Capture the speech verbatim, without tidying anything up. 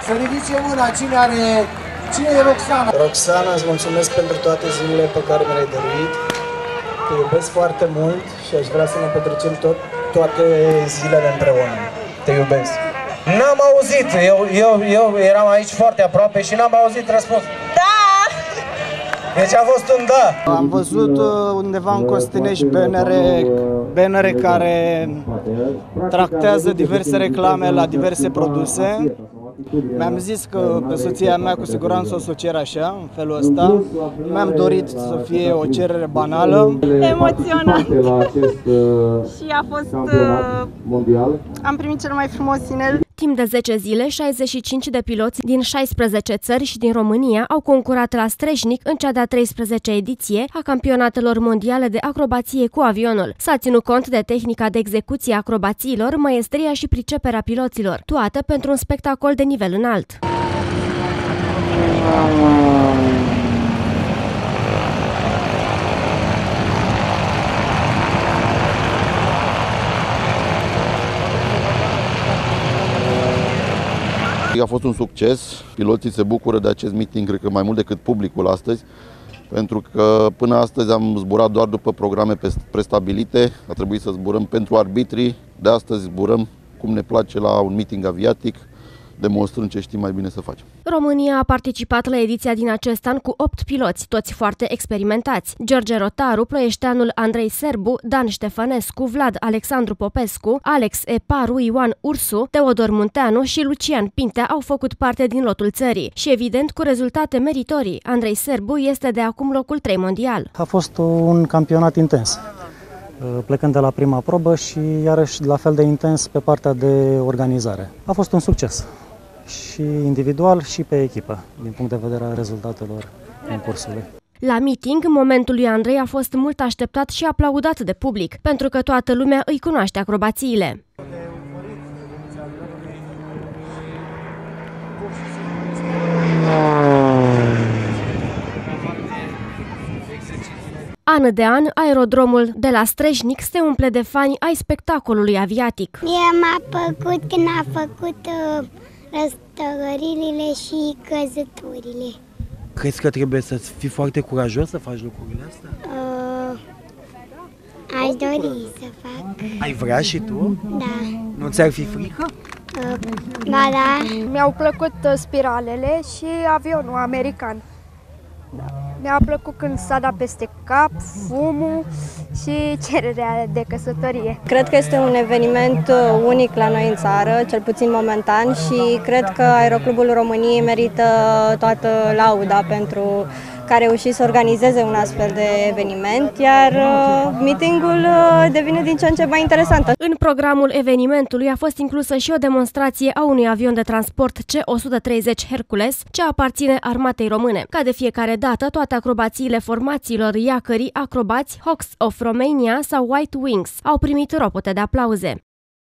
Să ridice mâna cine are... Cine e Roxana? Roxana, îți mulțumesc pentru toate zilele pe care mi le-ai dăruit. Te iubesc foarte mult și aș vrea să ne petrecem tot, toate zilele împreună. Te iubesc. N-am auzit, eu, eu, eu eram aici foarte aproape și n-am auzit răspunsul. Da! Deci a fost un da. Am văzut undeva în Costinești bannere, bannere care tractează diverse reclame la diverse produse. Mi-am zis că pe soția mea cu siguranță o să o cer așa, în felul ăsta. Mi-am dorit să fie o cerere banală. Emoționant. Și a fost... Uh, am primit cel mai frumos inel. Timp de zece zile, șaizeci și cinci de piloți din șaisprezece țări și din România au concurat la Strejnic în cea de-a treisprezecea ediție a campionatelor mondiale de acrobație cu avionul. S-a ținut cont de tehnica de execuție a acrobațiilor, maestria și priceperea piloților, toate pentru un spectacol de nivel înalt. A fost un succes, piloții se bucură de acest meeting, cred că mai mult decât publicul astăzi, pentru că până astăzi am zburat doar după programe prestabilite, a trebuit să zburăm pentru arbitrii, de astăzi zburăm cum ne place la un meeting aviatic, demonstrând ce știm mai bine să facem. România a participat la ediția din acest an cu opt piloți, toți foarte experimentați. George Rotaru, ploieșteanul Andrei Serbu, Dan Ștefănescu, Vlad Alexandru Popescu, Alex Eparu, Ioan Ursu, Teodor Munteanu și Lucian Pintea au făcut parte din lotul țării și, evident, cu rezultate meritorii. Andrei Serbu este de acum locul trei mondial. A fost un campionat intens, plecând de la prima probă și iarăși la fel de intens pe partea de organizare. A fost un succes, și individual și pe echipă, din punct de vedere a rezultatelor concursului. La meeting, momentul lui Andrei a fost mult așteptat și aplaudat de public, pentru că toată lumea îi cunoaște acrobațiile. An de an, aerodromul de la Strejnic se umple de fani ai spectacolului aviatic. Mie m-a plăcut când a făcut uh, răstăririle și căzăturile. Crezi că trebuie să fii foarte curajos să faci lucrurile astea? Uh, aș dori să fac. Ai vrea și tu? Da. Nu ți-ar fi frică? Uh, ba da. Mi-au plăcut spiralele și avionul american. Mi-a plăcut când s-a dat peste cap, fumul și cererea de căsătorie. Cred că este un eveniment unic la noi în țară, cel puțin momentan, și cred că Aeroclubul României merită toată lauda pentru că a reușit să organizeze un astfel de eveniment, iar meetingul devine din ce în ce mai interesant. În programul evenimentului a fost inclusă și o demonstrație a unui avion de transport C o sută treizeci Hercules, ce aparține armatei române. Ca de fiecare dată, toate acrobațiile formațiilor Iacării, Acrobați, Hawks of Romania sau White Wings au primit ropote de aplauze.